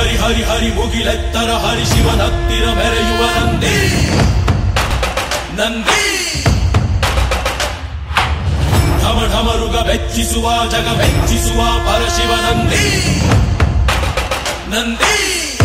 ಹರಿ ಹರಿ ಹರಿ ಮುಗಿಲೆತ್ತರ ಹರಿ ಶಿವನತ್ತಿರ ಮೆರೆಯುವ ನಂದಿ ನಂದಿ ಢಮ ಢಮರುಗ ಬೆಚ್ಚಿಸುವ ಜಗ ಮೆಚ್ಚಿಸುವ ಪರಶಿವ ನಂದಿ ನಂದಿ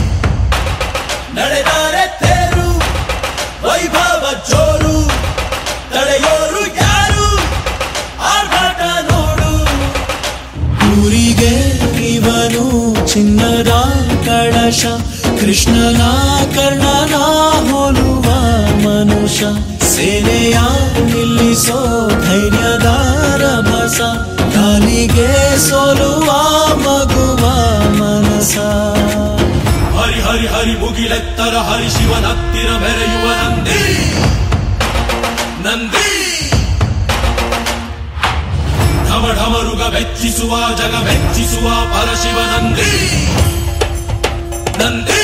ನಡೆದರೆ ತೇರು ವೈಭವ ಜೋರು ತಡೆಯೋರು ಯಾರು ಆರ್ಭಟ ನೋಡು ಊರಿಗೆ ಇವನು ಚಿನ್ನದ ಕಳಶ ಕೃಷ್ಣನ ಕರ್ಣನ ಹೋಲುವ ಮನುಷ್ಯ ಸೇನೆಯ ನಿಲ್ಲಿಸೋ ಧೈರ್ಯದ ರಭಸ ಕಾಲಿಗೆ ಸೋಲುವ ಮಗುವ ಮನಸ ಹರಿ ಹರಿ ಹರಿ ಮುಗಿಲೆತ್ತರ ಹರಿ ಶಿವನತ್ತಿರ ಮೆರೆಯುವ ನಂದಿ ನಂದಿ ಢಮ ಢಮರುಗ ಬೆಚ್ಚಿಸುವ ಜಗ ಮೆಚ್ಚಿಸುವ ಪರಶಿವ ನಂದಿ ನಂದಿ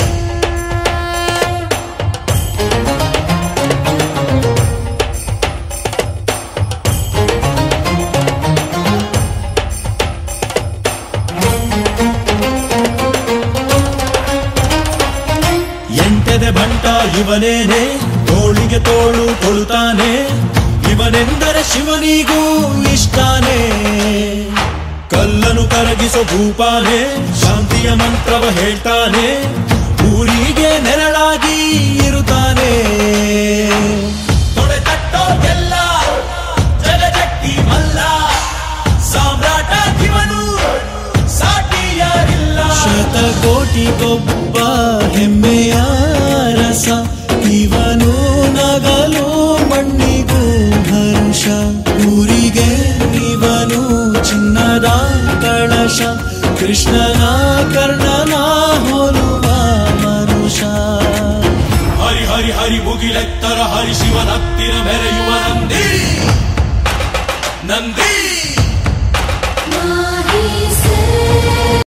ಎಂಟದೆ ಬಂಟ ಇವನೇನೆ ತೋಳಿಗೆ ತೋಳು ಕೊಡುತ್ತಾನೆ ಇವನೆಂದರೆ ಶಿವನಿಗೂ ಇಷ್ಟಾನೆ ಕಲ್ಲನು ಕರಗಿಸೋ ಭೂಪಾನೆ ಶಾಂತಿಯ ಮಂತ್ರವ ಹೇಳ್ತಾನೆ ಊರಿಗೆ ನೆರಳಾಗಿ ಇರುತ್ತಾನೆ ತೊಡೆ ತಟ್ಟೋ ಎಲ್ಲ ಜಗಜಟ್ಟಿ ಮಲ್ಲ ಸಾಮ್ರಾಟ ಇವನು ಸಾಟಿಯಾರಿಲ್ಲ ಶತಕೋಟಿಗೊಬ್ಬ ಹೆಮ್ಮೆಯ ರಸ ಇವನು ನಗಲು ಮಣ್ಣಿಗೂ ಹರುಷ ಊರಿಗೆ ಇವನು ಚಿನ್ನದ ಕಳಶ ಕೃಷ್ಣನ ಕರ್ಣನ ಹೋಲುವ ಮನುಷ್ಯ ಹರಿ ಹರಿ ಹರಿ ಮುಗಿಲೆತ್ತರ ಹರಿ ಶಿವನತ್ತಿರ ಮೆರೆಯುವ ನಂದಿ ನಂದಿ ಮಾಹಿ